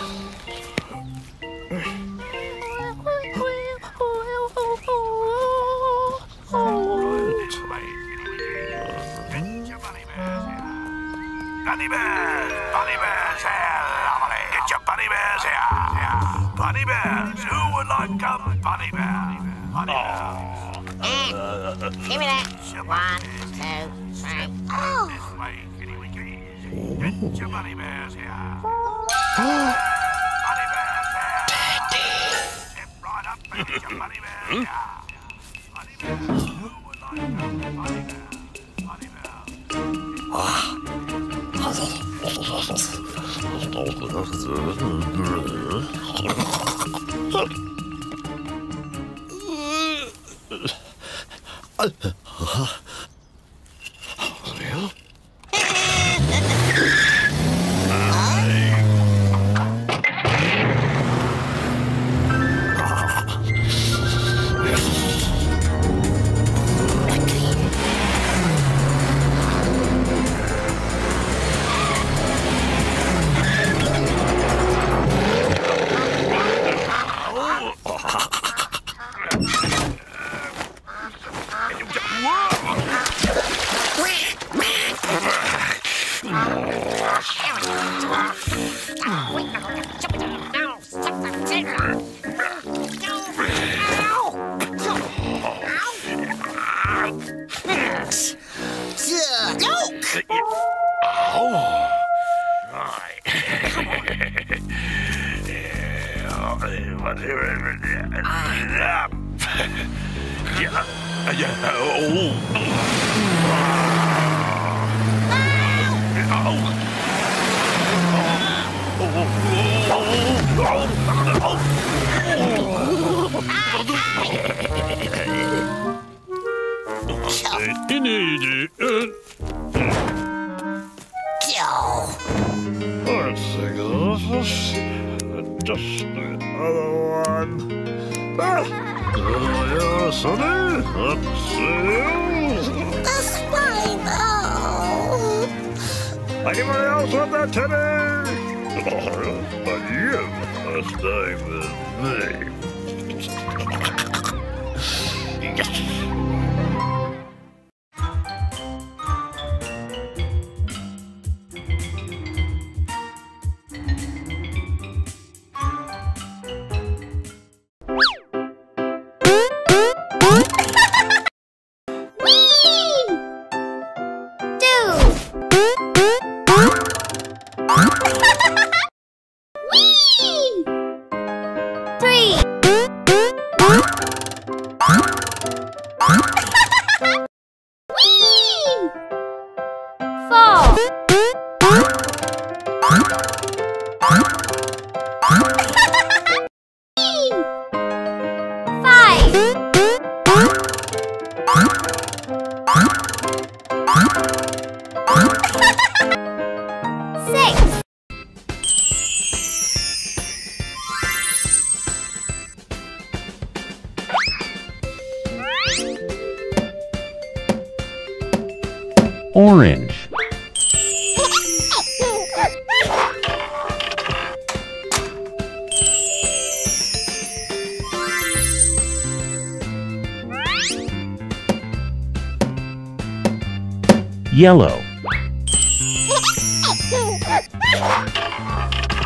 Bunny bears here, lovely. Get your bunny bears here. Bunny bears, who would like a bunny bear? Bunny bears. Give me that. 1, 2, 3. Oh. This way, kitty wiki. Get your bunny bears here. Bunny bears here. Step right up and get your bunny bears here. Bunny bears, who would like a bunny bear? Bunny bears. Just the other one. Yeah, Sonny, let's see. The spinal. Anybody else want that teddy? But you are staying with me. Orange. Yellow.